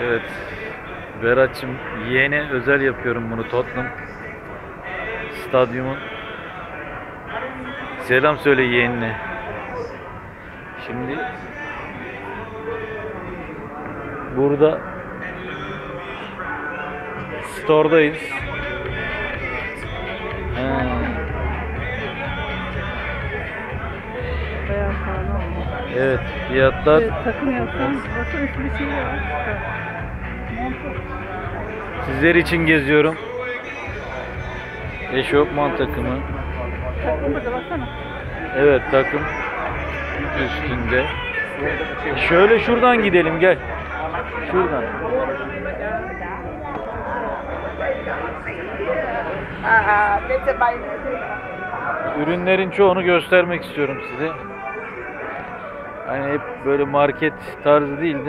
Evet. Berat'cığım yeğene özel yapıyorum bunu, Tottenham Stadyumun. Selam söyle yeğenine. Şimdi burada store'dayız. Ha, Bayağı sağlam. evet, fiyatlar Takım yapsan baksana bir şey var. sizler için geziyorum. Eşofman takımı. Takımda da baksana. Evet, takım üstünde. Şöyle şuradan gidelim, gel. Şuradan. Ürünlerin çoğunu göstermek istiyorum size. Hani hep böyle market tarzı değil de.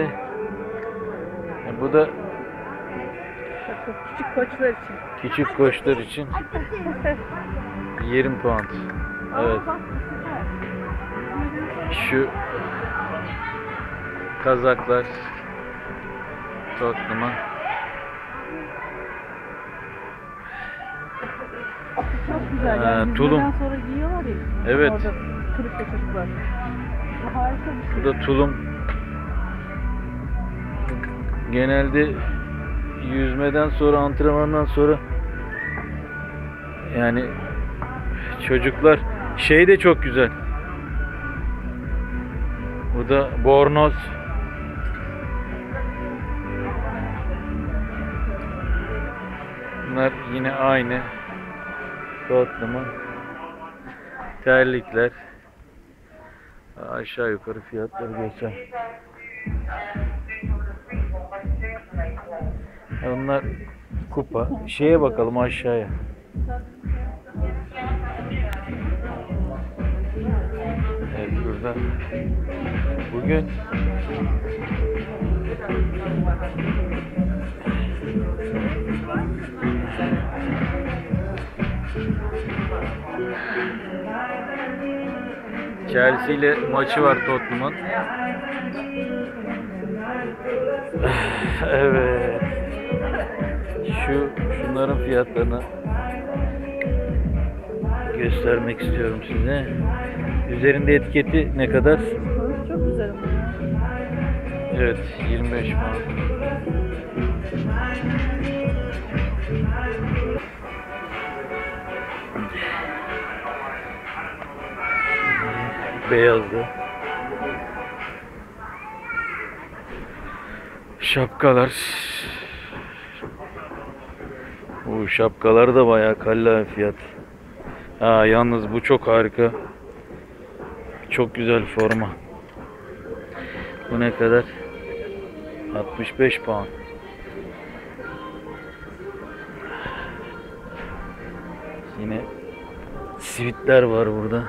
Bu da Takım küçük koçlar için. küçük koçlar için 20 pound. Evet. Şu kazaklar Tottenham'a. Çok güzel. Yani tulum. yüzmeden sonra giyiyorlar ya. Evet. Orada kırıkta çocuklar. Bu harika bir şey. Bu da tulum. Genelde yüzmeden sonra, antrenmandan sonra, yani çocuklar şey de çok güzel. Bu da bornoz. Bunlar yine aynı Tottenham'ın terlikler. Aşağı yukarı fiyatları geçer. Onlar kupa. Şeye bakalım aşağıya. Evet, burada bugün Chelsea ile maçı var Tottenham'ın. Evet. Şunların fiyatlarını göstermek istiyorum size. Üzerinde etiketi ne kadar? Çok güzel ama. Evet, 25 pound. Beyazdı. Şapkalar. Bu şapkalar da bayağı kalla fiyat. Ha, yalnız bu çok harika. Çok güzel forma. Bu ne kadar? 65 pound. Yine sivitler var burada.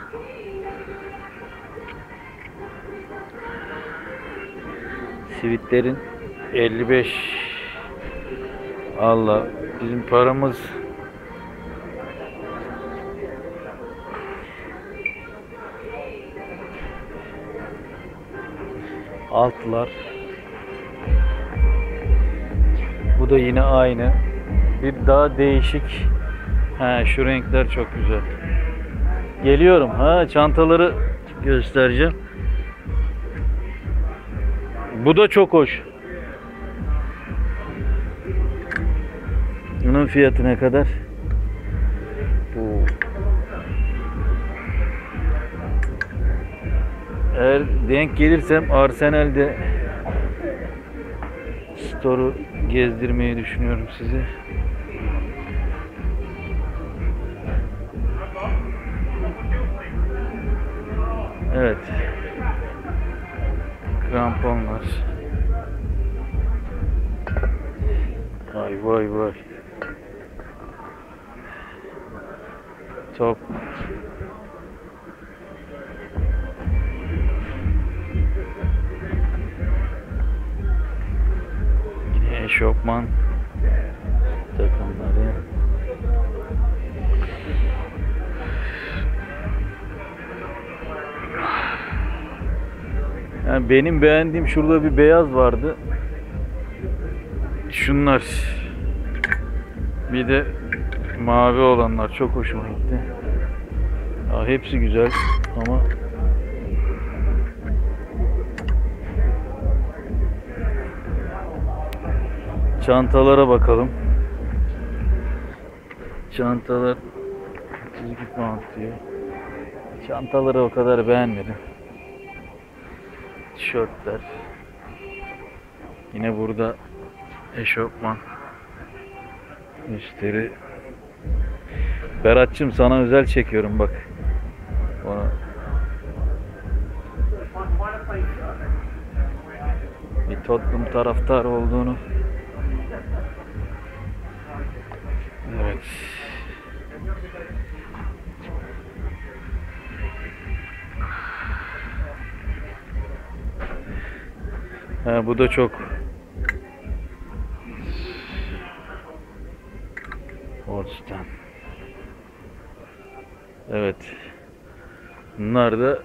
Sivitlerin 55. Allah, bizim paramız altlar. Bu da yine aynı. Bir daha değişik. Ha, şu renkler çok güzel. Geliyorum. Ha, çantaları göstereceğim. Bu da çok hoş. Bunun fiyatı ne kadar? Eğer denk gelirsem Arsenal'de store'u gezdirmeyi düşünüyorum size. Evet. Kramponlar. Vay vay vay. Top. Yine eşofman takımları. Yani benim beğendiğim şurada bir beyaz vardı. Şunlar. Bir de mavi olanlar çok hoşuma gitti. Ya hepsi güzel ama çantalara bakalım. Çantalar 32 pound diyor. Çantaları o kadar beğenmedim. Tişörtler. Yine burada eşofman. Üstleri. Berat'cığım sana özel çekiyorum bak. Onu. Bir Tottenham taraftarı olduğunu. Evet. Ha, bu da çok Holstein. Evet. Bunlar da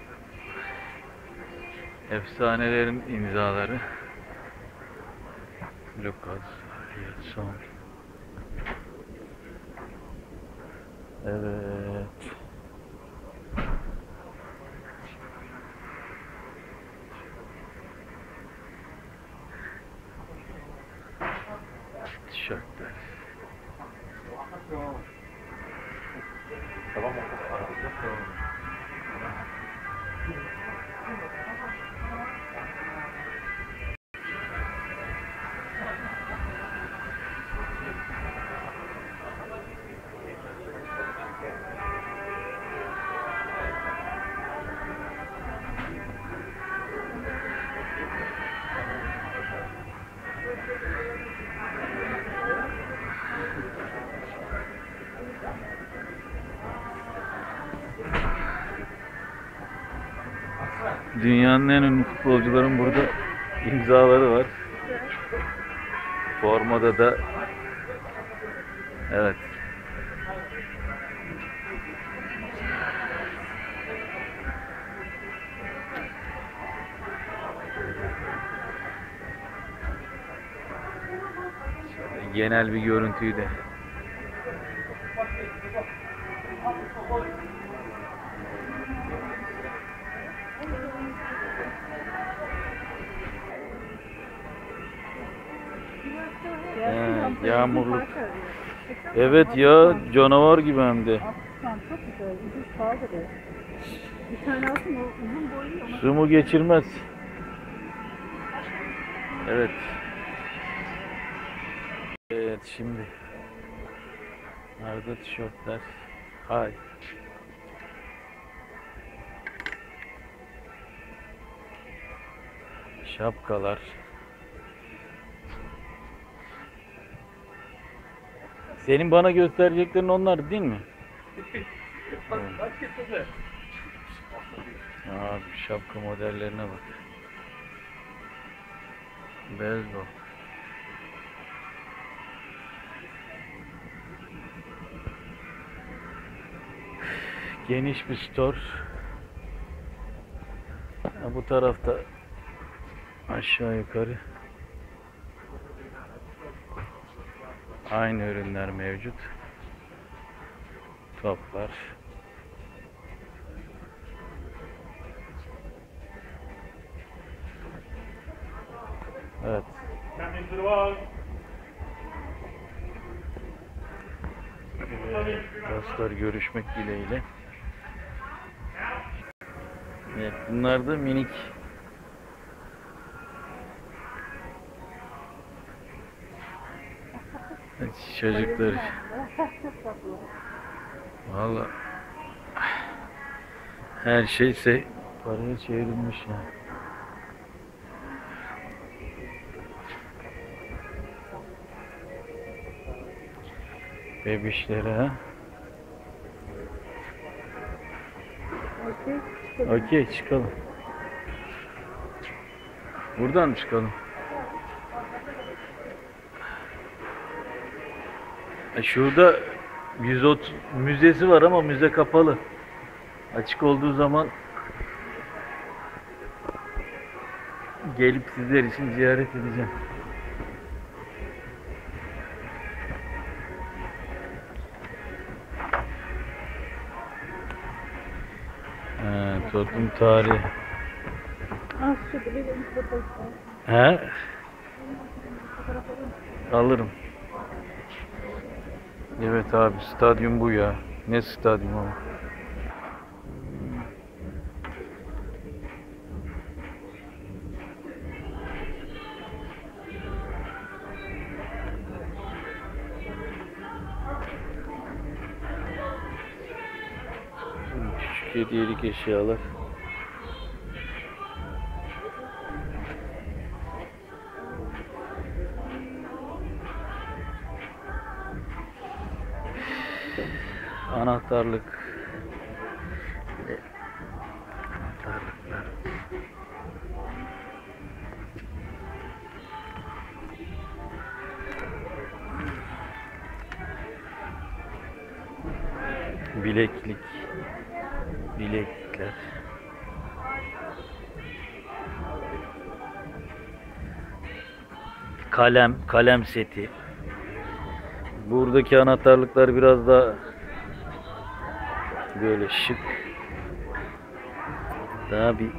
efsanelerin imzaları. Lucas, Son. Evet. Tişörtler. Dünyanın en ünlü futbolcuların burada imzaları var. Formada da evet. Şöyle genel bir görüntüyü de yağmurluk. Evet ya, canavar gibi hem de. Tamam, çok güzel. Ucuz pahalı da. Bir tane alsın, o uzun boylu ama. Su mu geçirmez. Evet. Evet şimdi. Nerede tişörtler? Hay. Şapkalar. Senin bana göstereceklerin onlar değil mi? Abi şapka modellerine bak. Beyzbol. Geniş bir store. Bu tarafta aşağı yukarı aynı ürünler mevcut. Toplar. Evet. Dostlar görüşmek dileğiyle. Evet, bunlar da minik çocuklar. Vallahi her şeyse paraya çevrilmiş ya. Bebişlere ha. Okey çıkalım. Buradan mı çıkalım? Şurada 130 müzesi var ama müze kapalı. Açık olduğu zaman gelip sizler için ziyaret edeceğim. Tottenham tarihi. Ah şurada bir fotoğraf. He? Alırım. Evet abi, stadyum bu ya. Ne stadyum ama. Küçük hediyelik eşyalar. Anahtarlık. Anahtarlıklar. Bileklik. Bileklikler. Kalem seti. Buradaki anahtarlıklar biraz daha böyle şık. Daha bir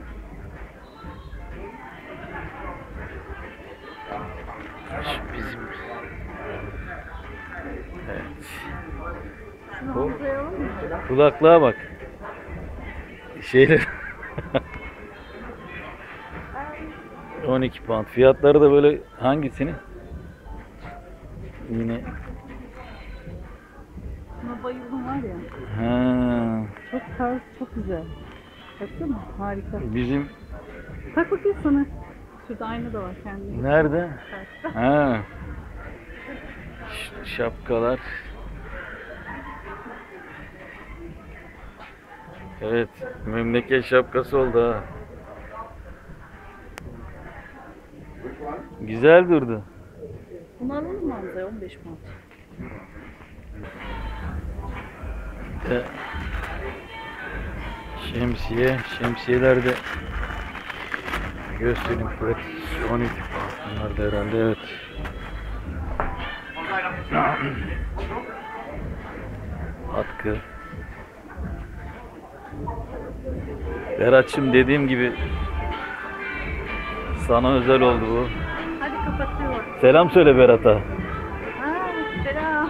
şu bizim evet. Şunu Hamza'ya alalım mı? Kulaklığa bak. Şeyler 12 pound. Fiyatları da böyle hangisini? Yine Buna bayıldım var ya. ha, Çok tarz, çok güzel. Baksana harika. bizim Tak bakayım sana. Şurada ayna da var kendine. nerede? Karşıda. Ha. Şapkalar. Evet, memleket şapkası oldu ha. Güzel durdu. Bunu alalım mı Hamza'ya? 15 pound. Şemsiyeler de göstereyim. Pratik 12 pound. Bunlar da herhalde evet. Atkı. Berat'cığım, dediğim gibi sana özel oldu bu. Hadi kapatıyorum. Selam söyle Berat'a. Ha, selam.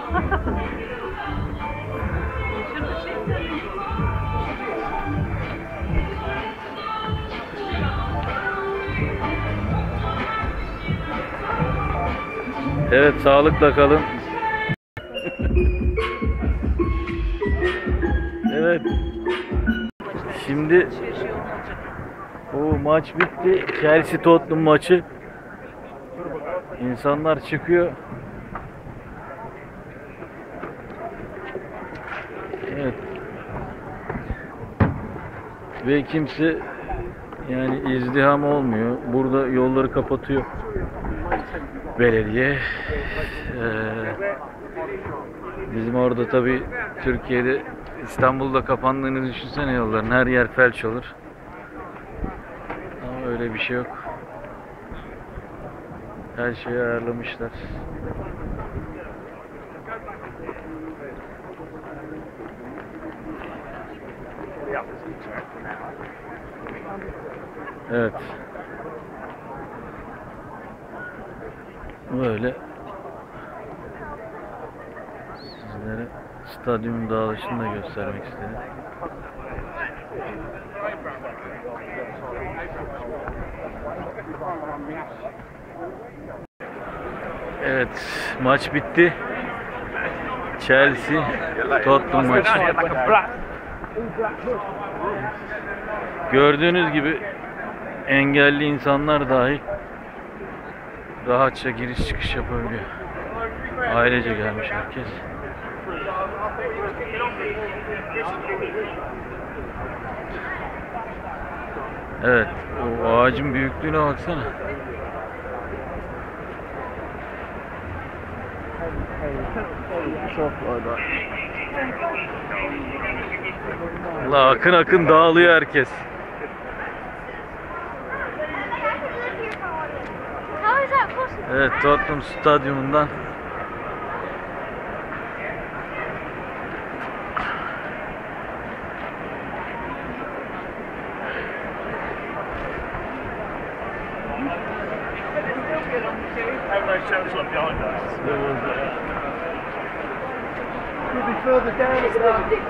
Şurada şey söyleyeyim. Evet, sağlıkla kalın. Evet. Şimdi o maç bitti. Chelsea Tottenham maçı. İnsanlar çıkıyor. Evet. Ve kimse yani izdiham olmuyor. Burada yolları kapatıyor belediye. Bizim orada tabii Türkiye'de, İstanbul'da kapandığını düşünsene yolların. Her yer felç olur. Ama öyle bir şey yok. Her şeyi ayarlamışlar. Evet. Böyle sizlere stadyumun dağılışını da göstermek istedim. Evet, maç bitti. Chelsea Tottenham maçı. Gördüğünüz gibi engelli insanlar dahi rahatça giriş çıkış yapabiliyor. Ailece gelmiş herkes. Evet, o ağacın büyüklüğüne baksana. Allah, akın akın dağılıyor herkes. Evet, Tottenham Stadyumundan church like behind us. Could be further down as well.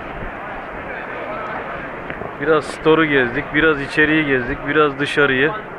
Biraz store'u gezdik, biraz içeriği gezdik, biraz dışarıyı.